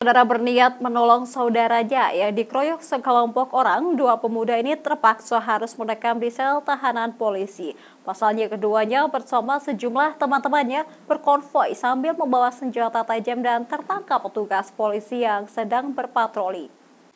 Saudara berniat menolong saudaranya yang dikeroyok sekelompok orang, dua pemuda ini terpaksa harus mendekam di sel tahanan polisi. Pasalnya keduanya bersama sejumlah teman-temannya berkonvoi sambil membawa senjata tajam dan tertangkap petugas polisi yang sedang berpatroli.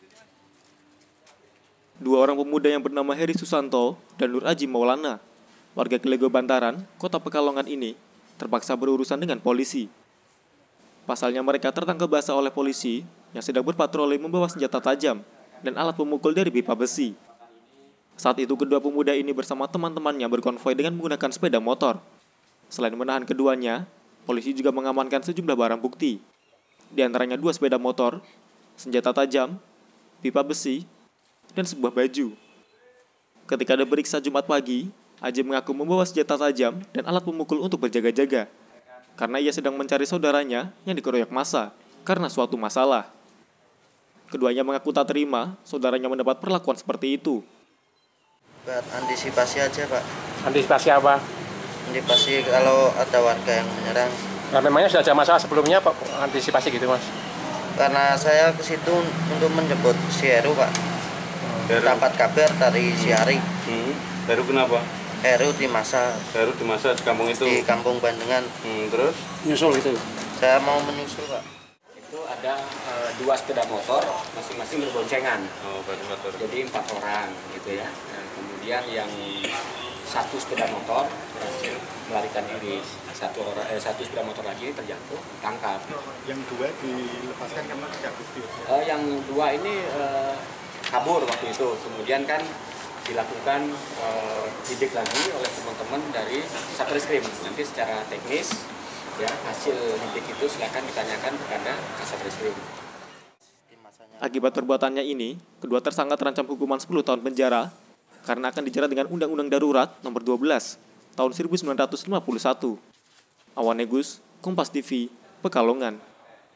Dua orang pemuda yang bernama Heri Susanto dan Nur Aji Maulana, warga Kelego Bantaran, Kota Pekalongan ini, terpaksa berurusan dengan polisi. Pasalnya mereka tertangkap basah oleh polisi yang sedang berpatroli membawa senjata tajam dan alat pemukul dari pipa besi. Saat itu kedua pemuda ini bersama teman-temannya berkonvoi dengan menggunakan sepeda motor. Selain menahan keduanya, polisi juga mengamankan sejumlah barang bukti. Di antaranya 2 sepeda motor, senjata tajam, pipa besi, dan sebuah baju. Ketika diperiksa Jumat pagi, Aji mengaku membawa senjata tajam dan alat pemukul untuk berjaga-jaga karena ia sedang mencari saudaranya yang dikeroyok massa karena suatu masalah. Keduanya mengaku tak terima saudaranya mendapat perlakuan seperti itu. Buat antisipasi aja, Pak. Antisipasi apa? Antisipasi kalau ada warga yang menyerang. Nah, memangnya sudah ada masalah sebelumnya, Pak, antisipasi gitu, Mas? Karena saya ke situ untuk menjemput si Heru, Pak. Dapat kabar dari si Hari. Heru kenapa? Heru di masa Di kampung itu? Di kampung Bandengan. Terus? Nyusul itu? Saya mau menyusul, Pak. Itu ada 2 sepeda motor, masing-masing berboncengan. Oh, motor. Jadi 4 orang gitu ya. Nah, kemudian yang 1 sepeda motor berhasil melarikan diri. Satu sepeda motor lagi terjatuh, tangkap. Yang 2 dilepaskan karena tidak bukti. Yang 2 ini kabur waktu itu. Kemudian kan dilakukan sidik lagi oleh teman-teman dari Satreskrim. Nanti secara teknis ya hasil sidik itu silakan ditanyakan kepada Satreskrim. Akibat perbuatannya ini, kedua tersangka terancam hukuman 10 tahun penjara karena akan dijerat dengan Undang-Undang Darurat Nomor 12 Tahun 1951. Awan Negus, Kompas TV, Pekalongan.